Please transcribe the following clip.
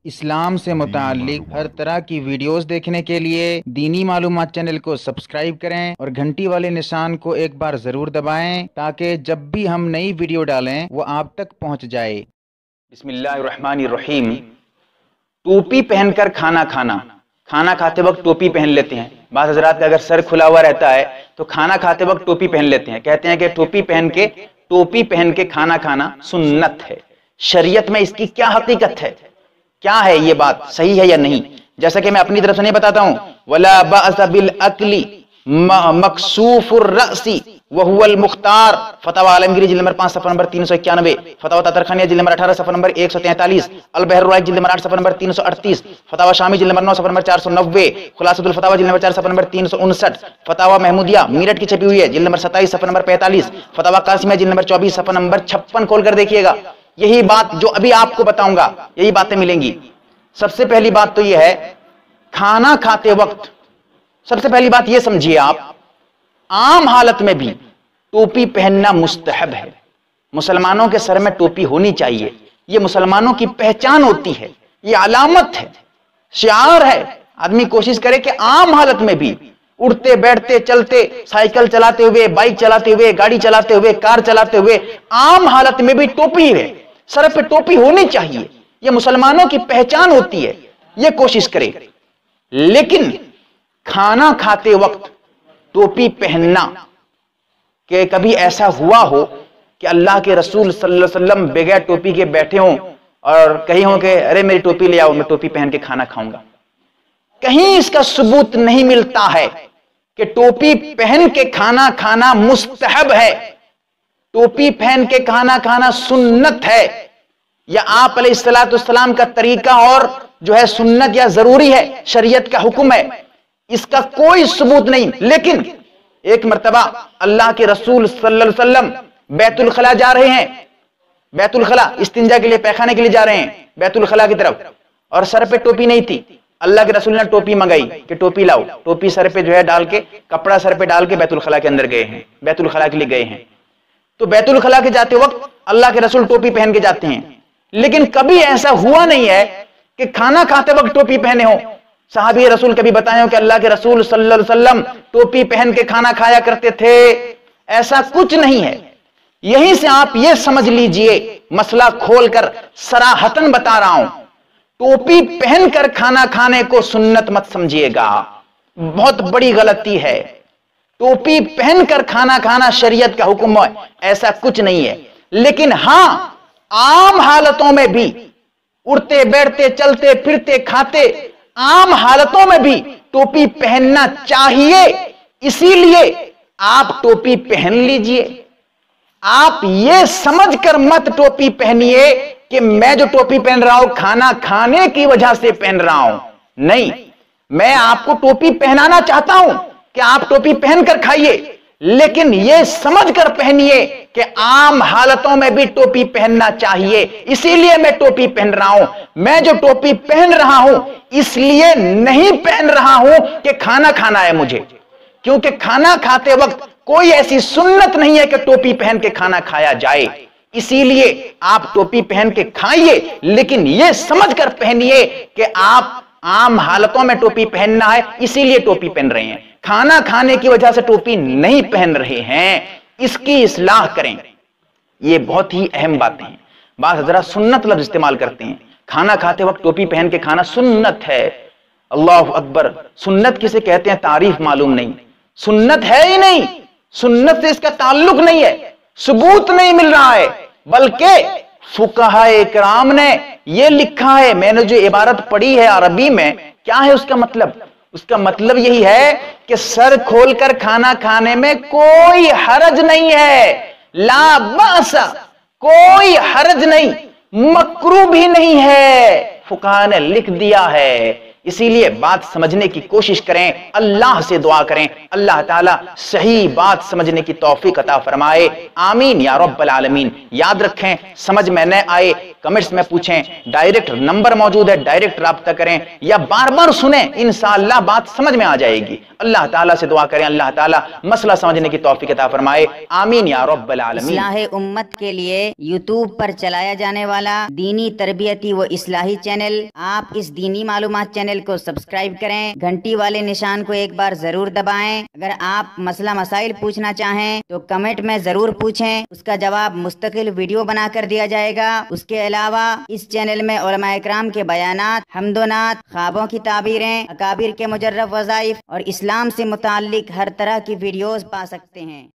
اسلام سے متعلق ہر طرح کی ویڈیوز دیکھنے کے لیے دینی معلومات چینل کو سبسکرائب کریں اور گھنٹی والے نشان کو ایک بار ضرور دبائیں تاکہ جب بھی ہم نئی ویڈیو ڈالیں وہ آپ تک پہنچ جائے۔ بسم اللہ الرحمن الرحیم۔ ٹوپی پہن کر کھانا کھاتے وقت ٹوپی پہن لیتے ہیں۔ بعض حضرات کا اگر سر کھلا ہوا رہتا ہے تو کھانا کھاتے وقت ٹوپی پہن لیتے ہیں، کہتے ہیں کہ ٹوپی پہن کے کھانا کھانا سنت ہے۔ شریعت میں اس کی کیا حقیقت ہے، کیا ہے یہ بات صحیح ہے یا نہیں؟ جیسا کہ میں اپنی طرف سے نہیں بتاتا ہوں، وَلَا بَأْسَ بِالْأَكْلِ مَكْسُوفُ الرَّأْسِ وَهُوَ الْمُخْتَارِ، فتاوی عالمگیری جلد نمبر 5 صفحہ نمبر 391، فتاوی تاترخانیہ جلد نمبر 18 صفحہ نمبر 143، البحر الرائق جلد نمبر 8 صفحہ نمبر 338، فتاوی شامی جلد نمبر 9 صفحہ نمبر 490، خلاصۃ الفتاوی جلد نمبر 4 صفحہ نمبر 359، فتاوی محمودیہ میرٹھ کی چھپی ہوئی ہے جلد نمبر 27 صفحہ نمبر 45، فتاوی قاسمیہ جلد نمبر 24 صفحہ نمبر 56 کھول کر دیکھیے گا۔ یہی بات جو ابھی آپ کو بتاؤں گا، یہی باتیں ملیں گی۔ سب سے پہلی بات تو یہ ہے، کھانا کھاتے وقت سب سے پہلی بات یہ سمجھیے، آپ عام حالت میں بھی ٹوپی پہننا مستحب ہے۔ مسلمانوں کے سر میں ٹوپی ہونی چاہیے، یہ مسلمانوں کی پہچان ہوتی ہے، یہ علامت ہے، شعار ہے۔ آدمی کوشش کرے کہ عام حالت میں بھی، اٹھتے بیٹھتے چلتے، سائیکل چلاتے ہوئے، بائک چلاتے ہوئے، گاڑی چلاتے ہوئے، کار چلاتے ہوئے، عام حالت میں بھی ٹوپی ہے، سر پہ ٹوپی ہونی چاہیے، یہ مسلمانوں کی پہچان ہوتی ہے، یہ کوشش کرے۔ لیکن کھانا کھاتے وقت ٹوپی پہننا، کہ کبھی ایسا ہوا ہو کہ اللہ کے رسول صلی اللہ علیہ وسلم بغیر ٹوپی کے بیٹھے ہوں اور کہیں ہوں کہ ارے میری ٹوپی لے آؤ، میں ٹوپی پہن کے کھانا کھاؤں گا، کہیں اس کا ثبوت نہیں ملتا ہے کہ ٹوپی پہن کے کھانا کھانا مستحب ہے، ٹوپی پہن کے کھانا کھانا سنت ہے، یا آپ علیہ السلام کا طریقہ اور جو ہے سنت یا ضروری ہے، شریعت کا حکم ہے، اس کا کوئی ثبوت نہیں۔ لیکن ایک مرتبہ اللہ کے رسول صلی اللہ علیہ وسلم بیت الخلا جا رہے ہیں، بیت الخلا استنجا کے لیے، پیخانے کے لیے جا رہے ہیں بیت الخلا کی طرف، اور سر پہ ٹوپی نہیں تھی۔ اللہ کے رسول نے ٹوپی منگائی کہ ٹوپی لاؤ، ٹوپی سر پہ جو ہے ڈال کے، کپڑا سر پہ ڈال کے بیت الخلا کے اندر گئے ہیں، بیت الخلا کے لیے گئے ہیں۔ تو بیت الخلا کے جاتے وقت اللہ کے رسول ٹوپی پہن کے جاتے ہیں، لیکن کبھی ایسا ہوا نہیں ہے کہ کھانا کھاتے وقت ٹوپی پہنے ہو۔ صحابی رسول کبھی بتائے ہو کہ اللہ کے رسول صلی اللہ علیہ وسلم ٹوپی پہن کے کھانا کھایا کرتے تھے، ایسا کچھ نہیں ہے۔ یہیں سے آپ یہ سمجھ لیجئے، مسئلہ کھول کر صراحتاً بتا رہا ہوں، ٹوپی پہن کر کھانا کھانے کو سنت مت سمجھیے گا، بہت بڑی غلطی ہے۔ ٹوپی پہن کر کھانا کھانا شریعت کا حکم ہے، ایسا کچھ نہیں ہے۔ لیکن ہاں، عام حالتوں میں بھی، اٹھتے بیٹھتے چلتے پھرتے کھاتے، عام حالتوں میں بھی ٹوپی پہننا چاہیے، اسی لیے آپ ٹوپی پہن لیجئے۔ آپ یہ سمجھ کر مت ٹوپی پہنیے کہ میں جو ٹوپی پہن رہا ہوں کھانا کھانے کی وجہ سے پہن رہا ہوں، نہیں، میں آپ کو ٹوپی پہنانا چاہتا ہوں کہ آپ ٹوپی پہن کر کھائیے، لیکن یہ سمجھ کر پہنیے کہ عام حالتوں میں بھی ٹوپی پہننا چاہیے، اسی لیے میں ٹوپی پہن رہا ہوں۔ میں جو ٹوپی پہن رہا ہوں اس لیے نہیں پہن رہا ہوں کہ کھانا کھانا ہے مجھے، کیونکہ کھانا کھاتے وقت کوئی ایسی سنت نہیں ہے کہ ٹوپی پہن کے کھانا کھایا جائے، اسی لیے آپ ٹوپی پہن کے کھائیے، لیکن یہ سمجھ کر پہنیے کہ آپ عام حالتوں میں ٹوپی پہننا ہے، اسی لیے ٹوپی پہن رہے ہیں، کھانا کھانے کی وجہ سے ٹوپی نہیں پہن رہے ہیں، اس کی اصلاح کریں۔ یہ بہت ہی اہم باتیں ہیں۔ بعض حضرات سنت لفظ استعمال کرتے ہیں، کھانا کھاتے وقت ٹوپی پہن کے کھانا سنت ہے، اللہ اکبر۔ سنت کسے کہتے ہیں تعریف معلوم نہیں، سنت ہے ہی نہیں، سنت سے اس کا تعلق نہیں ہے، ثبوت نہیں مل رہا ہے، بلکہ فقہائے کرام نے یہ لکھا ہے، میں نے جو عبارت پڑھی ہے عربی میں، کیا ہے اس کا مطلب؟ اس کا مطلب یہی ہے کہ سر کھول کر کھانا کھانے میں کوئی حرج نہیں ہے، لا بأس، کوئی حرج نہیں، مکروہ بھی نہیں ہے، فقہاء نے لکھ دیا ہے۔ اسی لیے بات سمجھنے کی کوشش کریں، اللہ سے دعا کریں، اللہ تعالیٰ صحیح بات سمجھنے کی توفیق عطا فرمائے، آمین یا رب العالمین۔ یاد رکھیں، سمجھ میں نہ آئے کمنٹس میں پوچھیں، ڈائریکٹ نمبر موجود ہے، ڈائریکٹ رابطہ کریں یا بار بار سنیں، انشاءاللہ بات سمجھ میں آ جائے گی۔ اللہ تعالیٰ سے دعا کریں، اللہ تعالیٰ مسئلہ سمجھنے کی توفیق عطا فرمائے، آمین یا رب العالمین۔ اصلاح امت کے لیے یوٹیوب پر چلایا جانے والا دینی تربیتی و اصلاحی چینل، آپ اس دینی معلومات چینل کو سبسکرائب کریں، گھنٹی والے نشان کو ایک بار ضرور دبائیں۔ اگر آپ مسئلہ مسائل پوچھنا چاہیں تو کمنٹ میں ضرور پوچھیں، اس کا جواب مستقل ویڈیو بنا کر دیا جائے گا۔ اس کے علاوہ اس چینل میں علماء اکرام کے بیانات، حمد و نعت، خوابوں کی تعبیریں، اکابر کے مجرب وظائف اور اسلام سے متعلق ہر طرح کی ویڈیوز پا سکتے ہیں۔